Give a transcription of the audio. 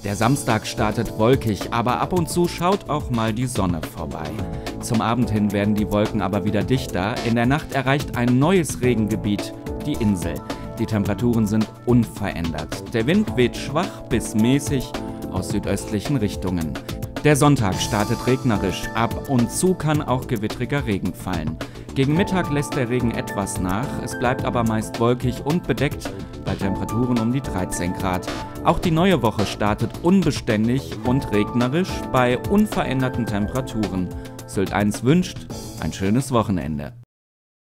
Der Samstag startet wolkig, aber ab und zu schaut auch mal die Sonne vorbei. Zum Abend hin werden die Wolken aber wieder dichter. In der Nacht erreicht ein neues Regengebiet die Insel. Die Temperaturen sind unverändert. Der Wind weht schwach bis mäßig aus südöstlichen Richtungen. Der Sonntag startet regnerisch, ab und zu kann auch gewittriger Regen fallen. Gegen Mittag lässt der Regen etwas nach, es bleibt aber meist wolkig und bedeckt bei Temperaturen um die 13 Grad. Auch die neue Woche startet unbeständig und regnerisch bei unveränderten Temperaturen. Sylt 1 wünscht ein schönes Wochenende.